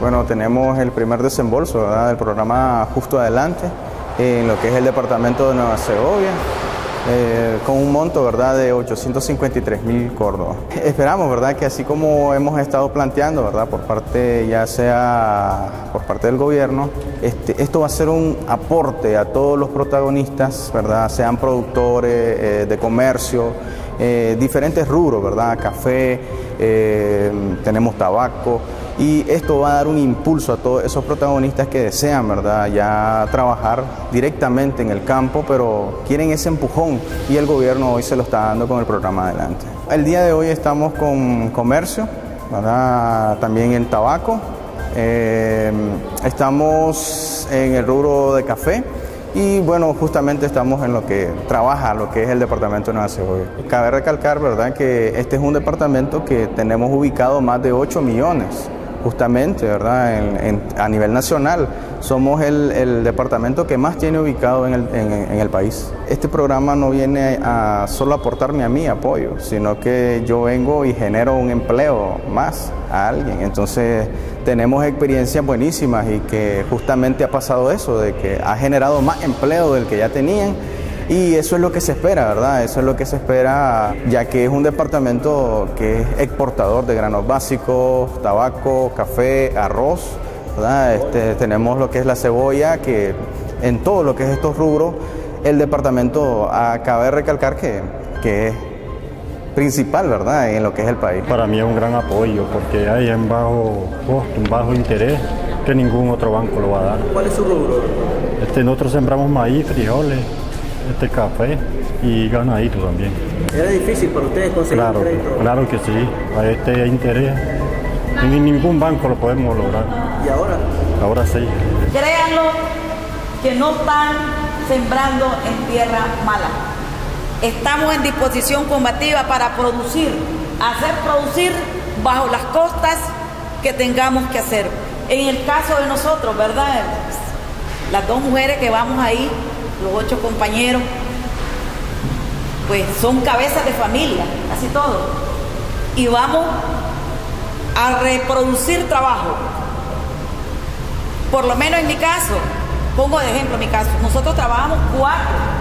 Bueno, tenemos el primer desembolso, ¿verdad?, del programa Justo Adelante en lo que es el departamento de Nueva Segovia, con un monto, ¿verdad?, de 853.000 córdobas. Esperamos, ¿verdad?, que así como hemos estado planteando, ¿verdad?, por parte, ya sea por parte del gobierno, esto va a ser un aporte a todos los protagonistas, ¿verdad?, sean productores de comercio, diferentes rubros, ¿verdad?, café, tenemos tabaco. Y esto va a dar un impulso a todos esos protagonistas que desean, ¿verdad?, ya trabajar directamente en el campo, pero quieren ese empujón, y el gobierno hoy se lo está dando con el programa Adelante. El día de hoy estamos con comercio, ¿verdad?, también en tabaco, estamos en el rubro de café y bueno, justamente estamos en lo que trabaja, lo que es el departamento de Nueva Segovia. Cabe recalcar, ¿verdad?, que este es un departamento que tenemos ubicado más de 8 millones. Justamente, ¿verdad?, a nivel nacional somos el departamento que más tiene ubicado en el país. Este programa no viene a solo aportarme a mí apoyo, sino que yo vengo y genero un empleo más a alguien. Entonces tenemos experiencias buenísimas y que justamente ha pasado eso, de que ha generado más empleo del que ya tenían. Y eso es lo que se espera, ¿verdad? Eso es lo que se espera, ya que es un departamento que es exportador de granos básicos, tabaco, café, arroz, ¿verdad? Tenemos lo que es la cebolla, que en todo lo que es estos rubros, el departamento acaba de recalcar que es principal, ¿verdad?, en lo que es el país. Para mí es un gran apoyo porque hay en bajo costo, un bajo interés, que ningún otro banco lo va a dar. ¿Cuál es su rubro? Nosotros sembramos maíz, frijoles, café y ganadito también. ¿Era difícil para ustedes conseguir un crédito? Claro que sí, a este interés en ningún banco lo podemos lograr. ¿Y ahora? Ahora sí. Créanlo que no están sembrando en tierra mala. Estamos en disposición combativa para producir, hacer producir bajo las costas que tengamos que hacer. En el caso de nosotros, ¿verdad?, las dos mujeres que vamos ahí, los 8 compañeros, pues son cabezas de familia, casi todos. Y vamos a reproducir trabajo. Por lo menos en mi caso, pongo de ejemplo mi caso, nosotros trabajamos 4.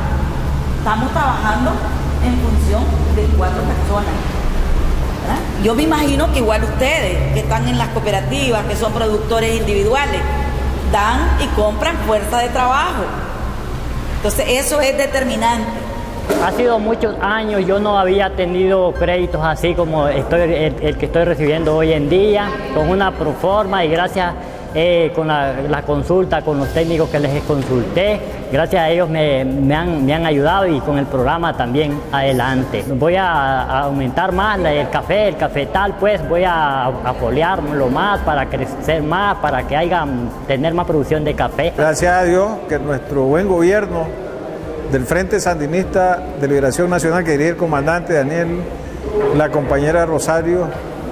Estamos trabajando en función de 4 personas, ¿verdad? Yo me imagino que igual ustedes, que están en las cooperativas, que son productores individuales, dan y compran fuerza de trabajo. Entonces eso es determinante. Ha sido muchos años, yo no había tenido créditos así como el que estoy recibiendo hoy en día, con una proforma, y gracias con la consulta con los técnicos que les consulté, gracias a ellos me han ayudado, y con el programa también Adelante. Voy a aumentar más el cafetal, pues voy a foliarlo más para crecer más, para que tener más producción de café. Gracias a Dios que nuestro buen gobierno del Frente Sandinista de Liberación Nacional, que dirige el comandante Daniel, la compañera Rosario,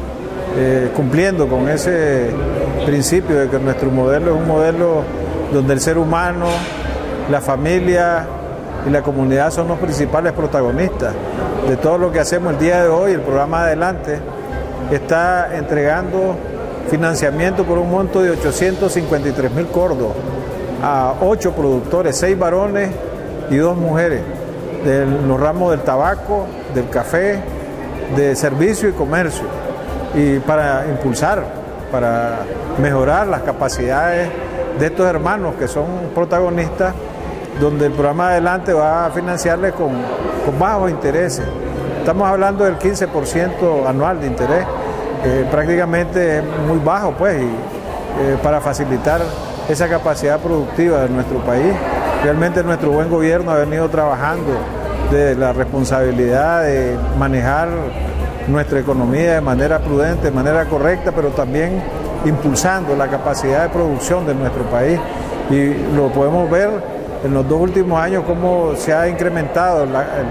cumpliendo con ese principio de que nuestro modelo es un modelo donde el ser humano, la familia y la comunidad son los principales protagonistas de todo lo que hacemos el día de hoy. El programa Adelante está entregando financiamiento por un monto de 853.000 córdobas a 8 productores, 6 varones y 2 mujeres, de los ramos del tabaco, del café, de servicio y comercio, y para impulsar, para mejorar las capacidades de estos hermanos que son protagonistas, donde el programa Adelante va a financiarles con bajos intereses. Estamos hablando del 15% anual de interés, prácticamente muy bajo, pues, y para facilitar esa capacidad productiva de nuestro país. Realmente nuestro buen gobierno ha venido trabajando de la responsabilidad de manejar nuestra economía de manera prudente, de manera correcta, pero también impulsando la capacidad de producción de nuestro país. Y lo podemos ver en los 2 últimos años cómo se ha incrementado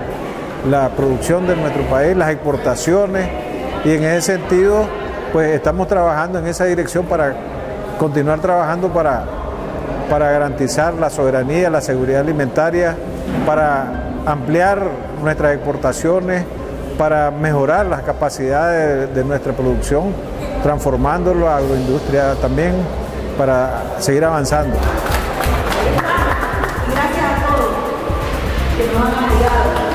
la producción de nuestro país, las exportaciones, y en ese sentido pues estamos trabajando en esa dirección para continuar trabajando para garantizar la soberanía, la seguridad alimentaria, para ampliar nuestras exportaciones, para mejorar las capacidades de nuestra producción. transformando la agroindustria también para seguir avanzando. Gracias a todos que nos han ayudado.